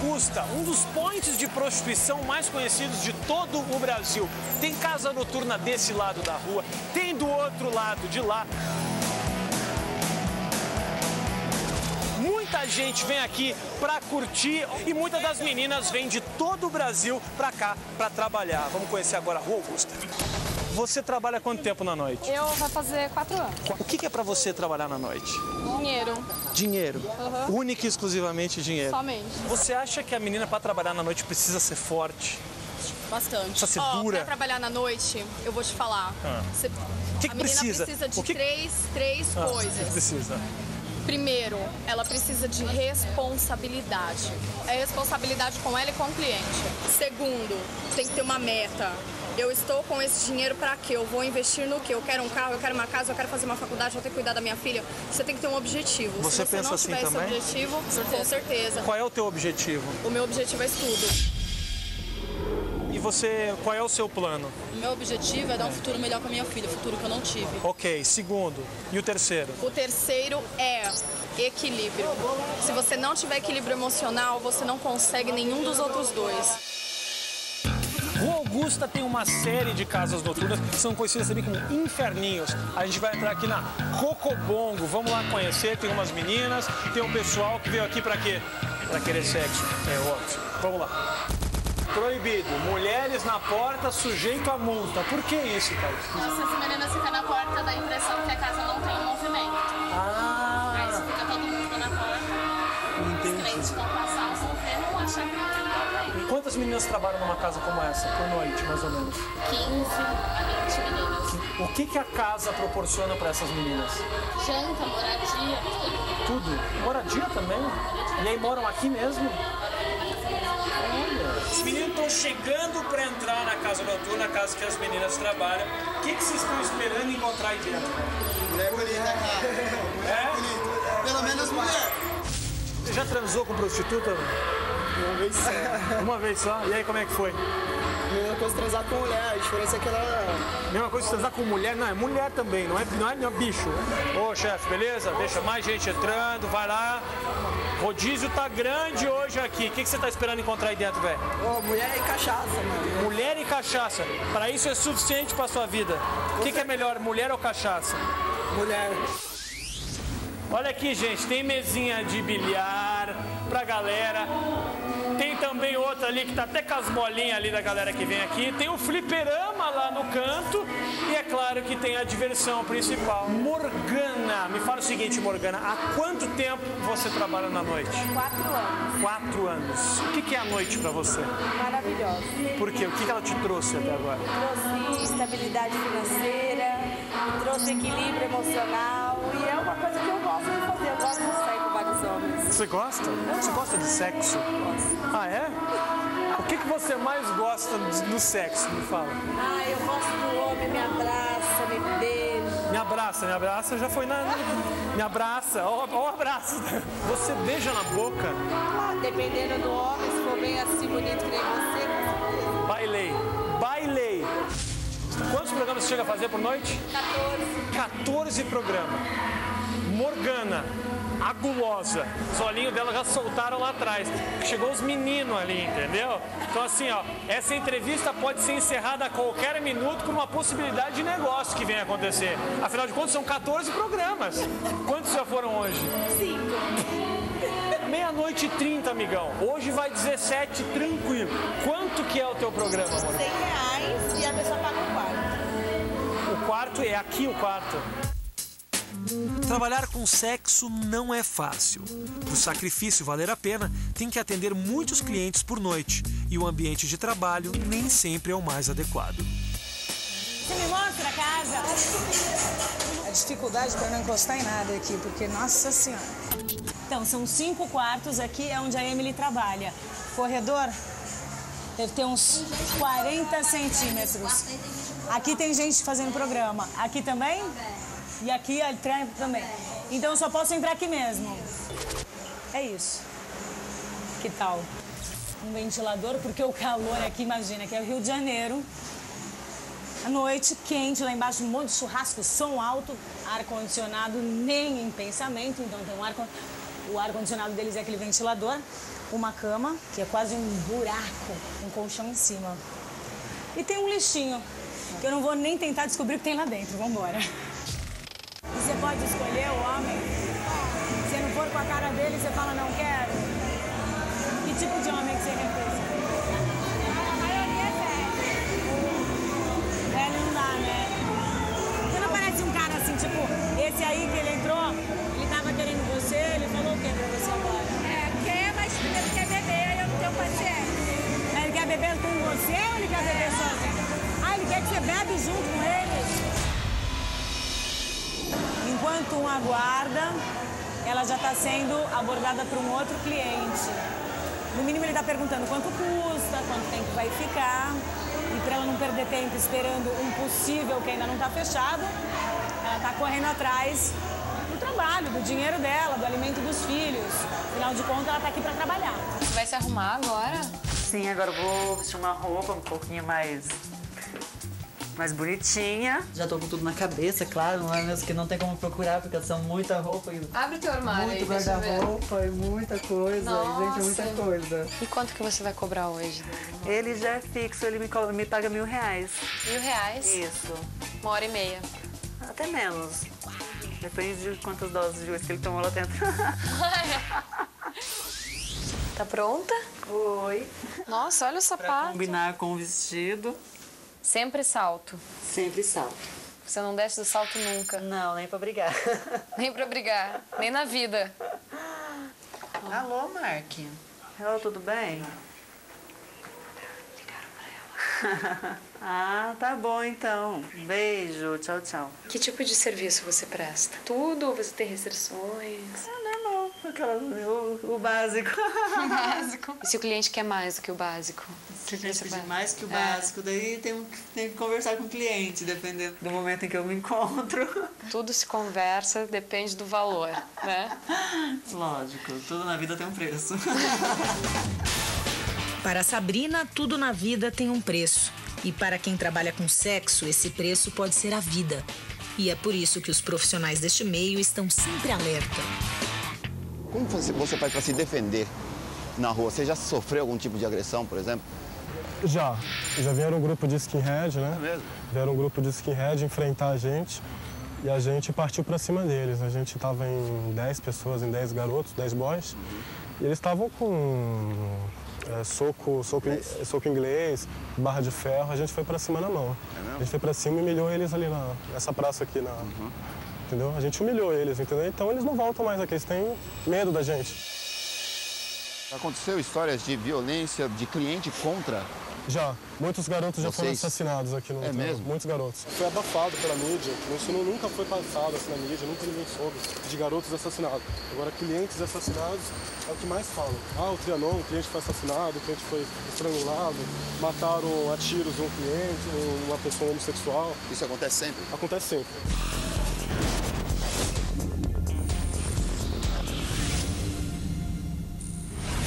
Augusta, um dos pontos de prostituição mais conhecidos de todo o Brasil. Tem casa noturna desse lado da rua, tem do outro lado de lá. Muita gente vem aqui para curtir e muitas das meninas vêm de todo o Brasil para cá para trabalhar. Vamos conhecer agora a Rua Augusta. Você trabalha quanto tempo na noite? Eu vou fazer 4 anos. O que é para você trabalhar na noite? Dinheiro. Dinheiro? Única e exclusivamente dinheiro? Somente. Você acha que a menina para trabalhar na noite precisa ser forte? Bastante. Precisa ser dura? Pra trabalhar na noite, eu vou te falar. O que precisa? Precisa de três coisas. O que precisa? Primeiro, ela precisa de responsabilidade. É responsabilidade com ela e com o cliente. Segundo, tem que ter uma meta. Eu estou com esse dinheiro para quê? Eu vou investir no quê? Eu quero um carro, eu quero uma casa, eu quero fazer uma faculdade, eu tenho que cuidar da minha filha. Você tem que ter um objetivo. Você Se você pensa não assim tiver também? esse objetivo, com certeza. Qual é o teu objetivo? O meu objetivo é estudo. E você, qual é o seu plano? O meu objetivo é dar um futuro melhor para minha filha, futuro que eu não tive. Ok, segundo. E o terceiro? O terceiro é equilíbrio. Se você não tiver equilíbrio emocional, você não consegue nenhum dos outros dois. Rua Augusta tem uma série de casas noturnas que são conhecidas também como inferninhos. A gente vai entrar aqui na Cocobongo. Vamos lá conhecer, tem umas meninas, tem um pessoal que veio aqui pra quê? Pra querer sexo. É óbvio. Vamos lá. Proibido. Mulheres na porta, sujeito a multa. Por que isso, cara? Se as meninas ficam na porta, dá a impressão que a casa não tem movimento. Aí se fica todo mundo na porta, os clientes vão passar, vão ver, não achar que não tem ninguém. Quantas meninas trabalham numa casa como essa, por noite, mais ou menos? 15 a 20 meninas. O que a casa proporciona para essas meninas? Janta, moradia, tudo. Tudo? Moradia também? E aí moram aqui mesmo? Os meninos estão chegando para entrar na casa noturna, na casa que as meninas trabalham. O que vocês estão esperando encontrar aí dentro? Mulher bonita, cara. É? Bonita. Pelo menos mulher. Você já transou com prostituta? Uma vez só. Uma vez só? E aí como é que foi? Mesma coisa transar com mulher, a diferença é que ela... Mesma coisa que transar com mulher? Não, é mulher também, não é bicho. Ô chefe, beleza? Deixa mais gente entrando, vai lá. Rodízio tá grande hoje aqui. O que você tá esperando encontrar aí dentro, velho? Ô, mulher e cachaça, mano. Mulher e cachaça. Para isso é suficiente para sua vida. O que é melhor, mulher ou cachaça? Mulher. Olha aqui, gente, tem mesinha de bilhar pra galera. Tem também outra ali que tá até com as bolinhas ali da galera que vem aqui. Tem o fliperama lá no canto. E é claro que tem a diversão principal. Morgana, me fala o seguinte, Morgana. Há quanto tempo você trabalha na noite? 4 anos. 4 anos. O que é a noite pra você? Maravilhosa. Por quê? O que ela te trouxe até agora? Trouxe estabilidade financeira, trouxe equilíbrio emocional e é uma coisa que eu gosto de fazer. Eu gosto de sair com vários homens. Você gosta? Você gosta de sexo? Ah, é? O que você mais gosta no sexo? Me fala. Ah, eu gosto do homem, me abraça, me beija. Me abraça, já foi na... Me abraça, ó o abraço. Você beija na boca? Ah, dependendo do homem, se for bem assim bonito que nem você, com certeza. Bailei. Quantos programas você chega a fazer por noite? 14 programas. Morgana, a gulosa. Os olhinhos dela já soltaram lá atrás. Chegou os meninos ali, entendeu? Então assim, ó, essa entrevista pode ser encerrada a qualquer minuto por uma possibilidade de negócio que venha acontecer. Afinal de contas, são 14 programas. Quantos já foram hoje? 5. 00:30, amigão. Hoje vai 17, tranquilo. Quanto que é o teu programa, amor? R$100 e a pessoa paga o quarto. O quarto é aqui o quarto. Trabalhar com sexo não é fácil. Para o sacrifício valer a pena, tem que atender muitos clientes por noite e o ambiente de trabalho nem sempre é o mais adequado. Você me mostra a casa? A dificuldade para não encostar em nada aqui, porque, nossa senhora. Então, são 5 quartos aqui, é onde a Emily trabalha. Corredor deve ter uns 40 centímetros. Aqui tem gente fazendo programa. Aqui também? E aqui também. Então eu só posso entrar aqui mesmo. É isso. Que tal? Um ventilador, porque o calor aqui, imagina, que é o Rio de Janeiro. À noite, quente, lá embaixo um monte de churrasco, som alto, ar-condicionado nem em pensamento, então tem um ar-condicionado. O ar-condicionado deles é aquele ventilador, uma cama, que é quase um buraco, um colchão em cima. E tem um lixinho, que eu não vou nem tentar descobrir o que tem lá dentro. Vambora. E você pode escolher o homem. Se não for com a cara dele, você fala, não quero. Que tipo de homem que você recusa? A maioria é velho. Velho não dá, né? Você não parece um cara assim, tipo, esse aí que ele entrou, ele tava querendo você, ele falou o que pra você agora? Quer, mas ele quer beber, aí eu não tenho paciência. Ele quer beber com você ou ele quer beber sozinho? Ah, ele quer que você bebe junto com ele? Enquanto um aguarda, ela já está sendo abordada por um outro cliente. No mínimo ele está perguntando quanto custa, quanto tempo vai ficar. E para ela não perder tempo esperando um possível que ainda não está fechado, ela está correndo atrás do trabalho, do dinheiro dela, do alimento dos filhos. Afinal de contas, ela está aqui para trabalhar. Você vai se arrumar agora? Sim, agora eu vou vestir uma roupa um pouquinho mais bonitinha. Já tô com tudo na cabeça, claro, não é mesmo que não tem como procurar, porque são muita roupa e Abre teu armário muito aí, deixa eu ver. guarda-roupa e muita coisa. Nossa. Gente, muita coisa. E quanto que você vai cobrar hoje? Ele já é fixo, ele me paga R$1.000. R$1.000? Isso. 1h30. Até menos. Depende de quantas doses de uísque ele tomou lá dentro. Tá pronta? Oi. Nossa, olha o Pra sapato. combinar com o vestido. Sempre salto. Sempre salto. Você não desce do salto nunca. Não, nem pra brigar. Nem pra brigar. Nem na vida. Alô, Mark. Hello, tudo bem? Ligaram pra ela. Ah, tá bom então. Beijo, tchau, tchau. Que tipo de serviço você presta? Tudo ou você tem restrições? Normal, o básico. O básico. E se o cliente quer mais do que o básico? Se a gente você pedir faz? mais que o básico, daí tem que conversar com o cliente, dependendo do momento em que eu me encontro. Tudo se conversa, depende do valor, né? Lógico, tudo na vida tem um preço. Para Sabrina, tudo na vida tem um preço. E para quem trabalha com sexo, esse preço pode ser a vida. E é por isso que os profissionais deste meio estão sempre alerta. Como você faz para se defender na rua? Você já sofreu algum tipo de agressão, por exemplo? Já vieram um grupo de skinhead, né? É mesmo? Vieram um grupo de skinhead enfrentar a gente e a gente partiu pra cima deles. A gente tava em 10 pessoas, em 10 garotos, 10 boys. E eles estavam com soco inglês, barra de ferro. A gente foi pra cima na mão. É mesmo? A gente foi pra cima e humilhou eles ali nessa praça aqui, entendeu? A gente humilhou eles, entendeu? Então eles não voltam mais aqui, eles têm medo da gente. Aconteceu histórias de violência de cliente contra? Já. Muitos garotos já foram Vocês? assassinados aqui no É mesmo? Muitos garotos. Foi abafado pela mídia. Isso nunca foi passado assim na mídia, nunca ninguém soube de garotos assassinados. Agora, clientes assassinados é o que mais falam. Ah, o Trianon, o cliente foi assassinado, o cliente foi estrangulado, mataram a tiros um cliente, uma pessoa homossexual. Isso acontece sempre? Acontece sempre.